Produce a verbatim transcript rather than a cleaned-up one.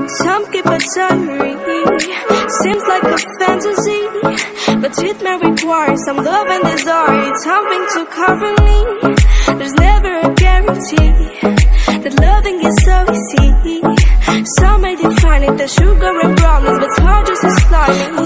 Some keep a diary, seems like a fantasy, but it may require some love and desire. It's something to cover me. There's never a guarantee that loving is so easy. Some may define it as sugar and brownies, but it's hard just as slimy.